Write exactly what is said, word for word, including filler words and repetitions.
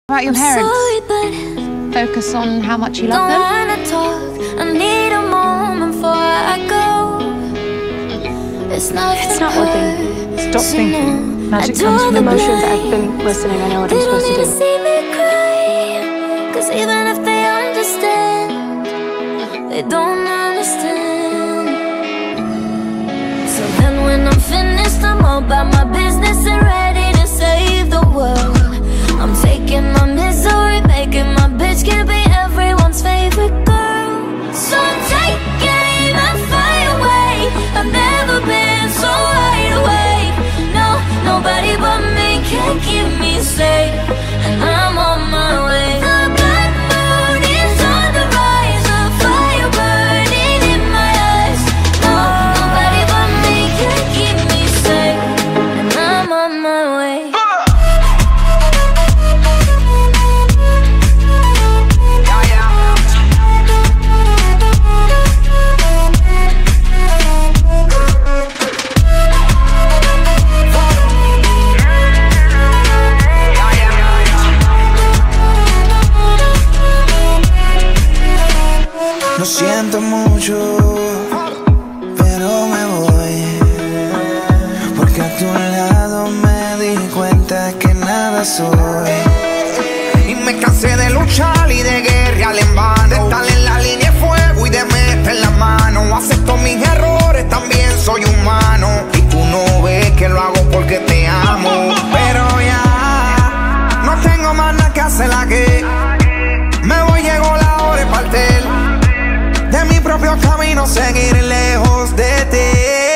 About your parents, sorry, but focus on how much you love don't them. wanna talk. I need a moment before I go. It's not It's not working. Stop thinking. Magic I comes draw from the Emotions, blood. I've been listening, I know what I'm They don't supposed need to to do. see me cry, 'cause even if they understand, they don't understand. So then when I'm finished, I'm all about my business and ready to save the world. I'm taking my misery, making my bitch can be everyone's favorite girl. So I'm taking my fire away. I've never been so wide awake. No, nobody but me can keep me safe, and I'm on my way. The black moon is on the rise, a fire burning in my eyes. No, nobody but me can keep me safe, and I'm on my way. Lo siento mucho, pero me voy, porque a tu lado me di cuenta que nada soy. Y me cansé de luchar y de guerrear en vano, de estar en la línea de fuego y de meter la mano. Acepto mis errores, también soy humano, y tú no ves que lo hago porque te amo. Pero ya no tengo más nada que hacer aquí. Me voy, llegó la hora de partir de mi propio camino, seguir lejos de ti.